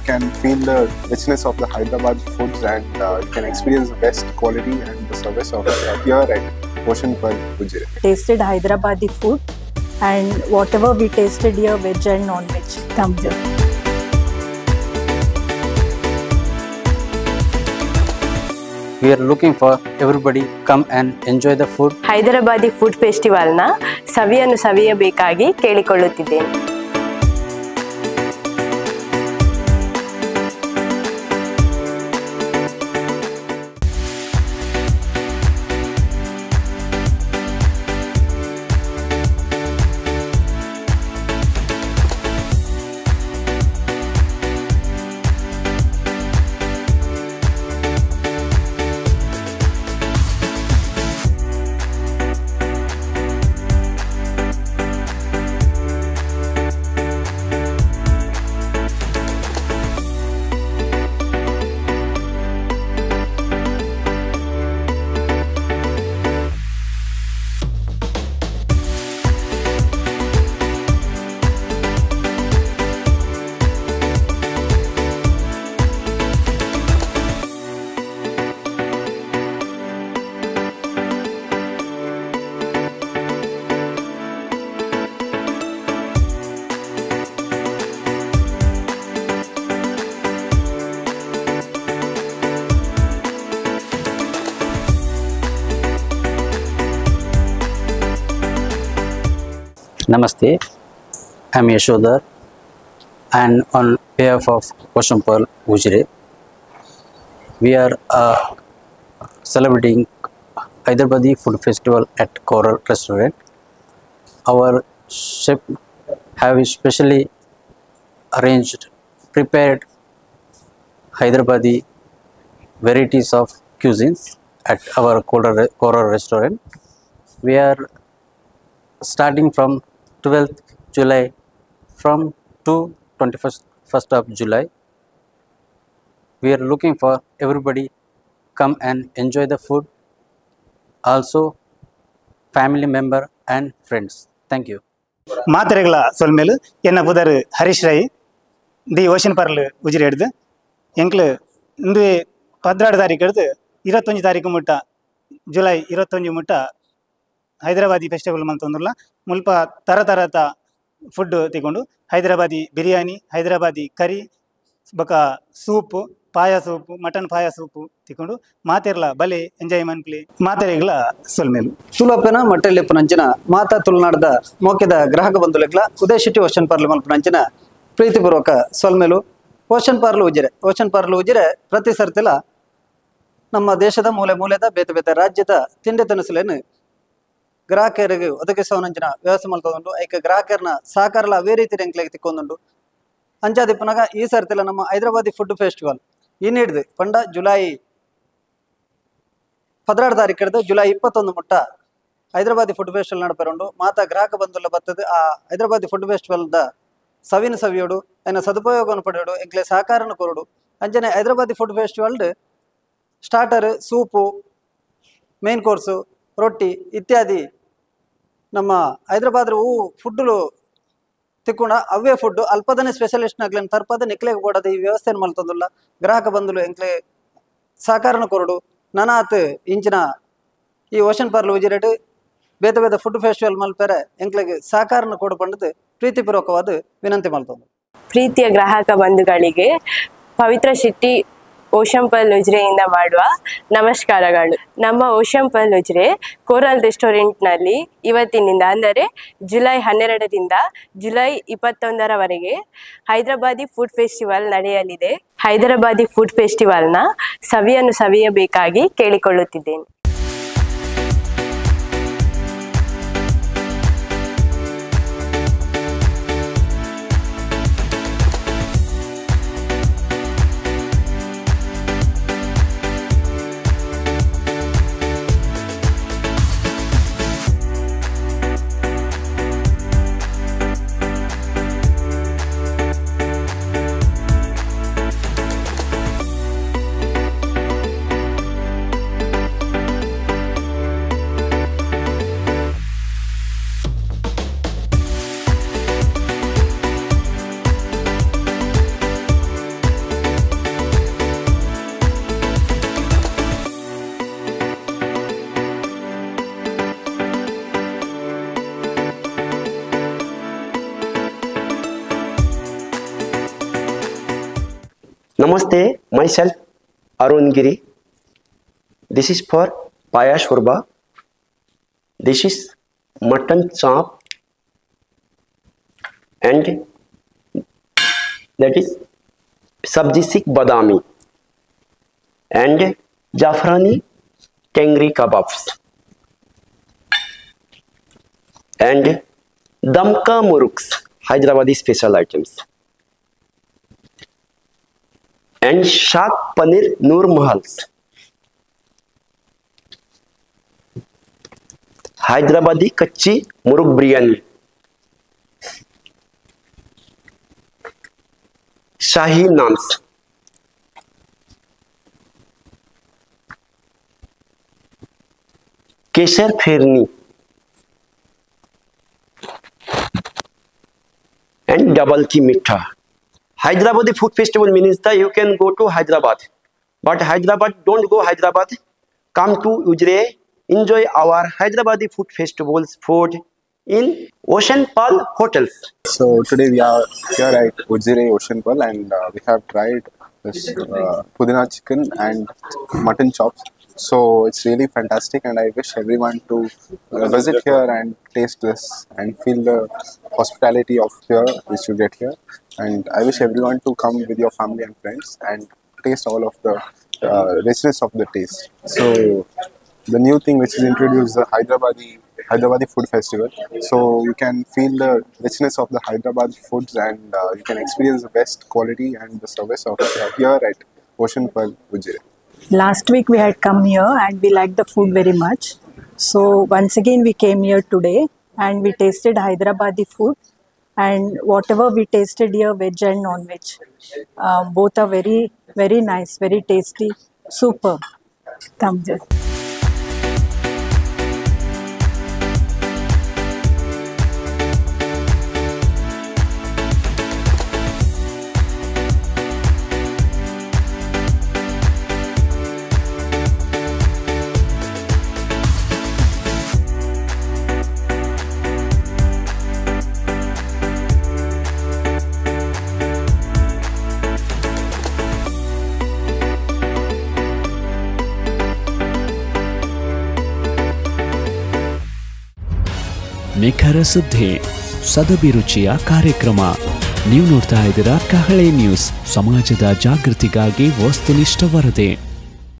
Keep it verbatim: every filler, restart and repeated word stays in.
can feel the richness of the Hyderabad foods and uh, you can experience the best quality and the service of uh, here at Ocean Pearl Ujire. Tasted Hyderabadi food and whatever we tasted here, veg and non-veg, come here. We are looking for everybody come and enjoy the food. Hyderabadi food ಫೆಸ್ಟಿವಲ್ನ ಸವಿಯನ್ನು ಸವಿಯಬೇಕಾಗಿ ಕೇಳಿಕೊಳ್ಳುತ್ತಿದ್ದೇನೆ. Namaste, I am Yashodhar and on behalf of Ocean Pearl Ujire, we are uh, celebrating Hyderabadi Food Festival at Coral Restaurant. Our chef have specially arranged, prepared Hyderabadi varieties of cuisines at our Coral, Coral Restaurant. We are starting from twelfth July from to twenty-first of July. We are looking for everybody come and enjoy the food, also family member and friends. Thank you. ಮಾತ್ರೆಗಳ ಸೊಲ್ಮೇಲು ಎನ್ನ ಪುದರ್ Harish Rai the Ocean Pearl Ujire ಹಿಡ್ದು ಎಂಕ್ಲು ಇಂದು ಪದ್ನಾಡು ತಾರೀಕು ಹಿಡ್ದು ಇರತ್ತೊಂದು ತಾರೀಕು ಮುಟ್ಟ ಜುಲೈ ಇರತ್ತೊಂದು ಮುಟ್ಟ ಹೈದರಾಬಾದಿ ಫೆಸ್ಟಿವಲ್ ಮಂತಂದ್ರಲ್ಲ ಮುಲ್ಪ ತರ ತರತ ಫುಡ್ ತಿಕೊಂಡು ಹೈದರಾಬಾದಿ ಬಿರಿಯಾನಿ ಹೈದರಾಬಾದಿ ಕರಿ ಬಕ soup paya soup mutton paya soup ತಿಕೊಂಡು ಮಾತೆರ್ಲ ಬಲೆ ಎಂಜಾಯ್ ಮನ್ಪ್ಲಿ ಮಾತೆರೆಗಳ ಸೊಲ್ಮೇಲು ತುಲಪನ ಮಟ್ಟೆಲೆಪ್ಪನಂಚಿನ ಮಾತಾ ತುಳುನಾಡದ ಮೋಕೆದ ಗ್ರಾಹಕ ಬಂಧುಲೆಗ್ಲ ಉದಯಶೆಟ್ಟಿ ocean ಪಾರ್ಲ್ ಮಲ್ಪನಂಚಿನ ಪ್ರೀತಿಪೂರ್ವಕ ಸೊಲ್ಮೇಲು ocean ಪಾರ್ಲ್ Ujire ocean ಪಾರ್ಲ್ Ujire ಪ್ರತಿ ಸರ್ತಿಲ ನಮ್ಮ ದೇಶದ ಮೂಲೆ ಮೂಲೆದ ಬೇತೆ ಬೇತೆ ರಾಜ್ಯದ ತಿಂಡಿ ತಿನಿಸುಲೇನು ಗ್ರಾಹಕರಿಗೆ ಒದಗಿಸುವಂಚಿನ ವ್ಯವಸ್ಥೆ ಮಲ್ತೊಂಡು ಐಕ ಗ್ರಾಹಕರನ್ನ ಸಹಕಾರಲ ಅವೇ ರೀತಿ ಎಂಕ್ಲೆಗೆ ತಿಕ್ಕೊಂದುಂಡು ಅಂಚಾದಿಪ್ಪನಾಗ ಈ ಸರ್ತಿಲ ನಮ್ಮ ಹೈದರಾಬಾದಿ ಫುಡ್ ಫೆಸ್ಟಿವಲ್ ಇನ್ನು ಹಿಡ್ದು ಪಂಡ ಜುಲೈ ಪದ್ನಾರು ತಾರೀಕು ಹಿಡಿದು ಜುಲೈ ಇಪ್ಪತ್ತೊಂದು ಮುಟ್ಟ ಹೈದರಾಬಾದಿ ಫುಡ್ ಫೆಸ್ಟಿವಲ್ ನಡಪೆರೊಂಡು ಮಾತಾ ಗ್ರಾಹಕ ಬಂಧುಲ್ಲ ಬರ್ತದೆ ಆ ಹೈದರಾಬಾದಿ ಫುಡ್ ಫೆಸ್ಟಿವಲ್ದ ಸವಿನ ಸವಿಯೋಡು ಐನ ಸದುಪಯೋಗವನ್ನು ಪಡೆಯೋಡು ಎಂಕ್ಲೆ ಸಹಕಾರನ ಕೊರಡು ಅಂಚನೆ Hyderabadi food festival starter soup main course ರೊಟ್ಟಿ ಇತ್ಯಾದಿ ನಮ್ಮ ಹೈದರಾಬಾದ್ ಹೂ ಫುಡ್ಲು ತಿಕ್ಕೋಣ ಅವೇ ಫುಡ್ ಅಲ್ಪದನೆ ಸ್ಪೆಷಲಿಸ್ಟ್ನಾಗ್ಲೇನು ತರ್ಪದ ನಿಕ್ಲೆಗೆ ಬೋಡದ ಈ ವ್ಯವಸ್ಥೆಯನ್ನು ಮಲ್ತಂದುಲ್ಲ ಗ್ರಾಹಕ ಬಂಧುಲು ಎಂಕ್ಲೆ ಸಹಕಾರನ ಕೊರಡು ನನಾತ್ ಇಂಚಿನ ಈ ಓಷನ್ ಪಾರ್ಲ್ ಉಜಿರೆಡ್ ಬೇತೆ ಬೇತೆ ಫುಡ್ ಫೆಸ್ಟಿವಲ್ ಮಲ್ಪೆರೆ ಎಂಕ್ಲೆಗೆ ಸಹಕಾರನ ಕೊಡು ಪಂಡದು ಪ್ರೀತಿಪೂರ್ವಕವಾದ ವಿನಂತಿ ಮಲ್ತಂದು. ಪ್ರೀತಿಯ ಗ್ರಾಹಕ ಬಂಧುಗಳಿಗೆ ಪವಿತ್ರ ಶೆಟ್ಟಿ ಓಷನ್ ಪರ್ಲ್ ಉಜಿರೆಯಿಂದ ಮಾಡುವ ನಮಸ್ಕಾರಗಳು. ನಮ್ಮ ಓಷನ್ ಪರ್ಲ್ ಉಜಿರೆ ಕೋರಲ್ ರೆಸ್ಟೋರೆಂಟ್ನಲ್ಲಿ ಇವತ್ತಿನಿಂದ ಅಂದರೆ ಜುಲೈ ಹನ್ನೆರಡರಿಂದ ಜುಲೈ ಇಪ್ಪತ್ತೊಂದರವರೆಗೆ ಹೈದರಾಬಾದಿ ಫುಡ್ ಫೆಸ್ಟಿವಲ್ ನಡೆಯಲಿದೆ. ಹೈದರಾಬಾದಿ ಫುಡ್ ಫೆಸ್ಟಿವಲ್ನ ಸವಿಯನ್ನು ಸವಿಯಬೇಕಾಗಿ ಕೇಳಿಕೊಳ್ಳುತ್ತಿದ್ದೇನೆ. Namaste, myself Arun Giri. This is for Paya Shorba. This is mutton chop and that is sabji sikh badami and Jafrani tangri kebabs and damka muruks, Hyderabadi special items, and Shak Paneer Noor Mahals, Hyderabadi Kachi Muruk Biryani, Shahi Naans, Kesar Pherni, and double ki mitha. Hyderabadi food festival means that you can go to Hyderabad, but Hyderabad don't go Hyderabad. Come to Ujre, enjoy our Hyderabadi food festivals food in Ocean Pearl hotels. So today we are here at Ujire Ocean Pearl and uh, we have tried this uh, Pudina chicken and mutton chops. So it's really fantastic and I wish everyone to uh, visit here and taste this and feel the hospitality of here which you get here. And I wish everyone to come with your family and friends and taste all of the uh, richness of the taste. So the new thing which is introduced, the Hyderabadi Hyderabadi Food Festival. So you can feel the richness of the Hyderabad foods and uh, you can experience the best quality and the service of uh, here at Ocean Pearl Ujire. Last week we had come here and we liked the food very much. So once again we came here today and we tasted Hyderabadi food, and whatever we tasted here, veg and non-veg, uh, both are very very nice, very tasty, super. Thumbs up. ನಿಖರ ಸುದ್ದಿ, ಸದಭಿರುಚಿಯ ಕಾರ್ಯಕ್ರಮ. ನೀವು ನೋಡ್ತಾ ಇದ್ದೀರಾ ಕಹಳೆ news, ಸಮಾಜದ ಜಾಗೃತಿಗಾಗಿ ವಸ್ತುನಿಷ್ಠ ವರದಿ.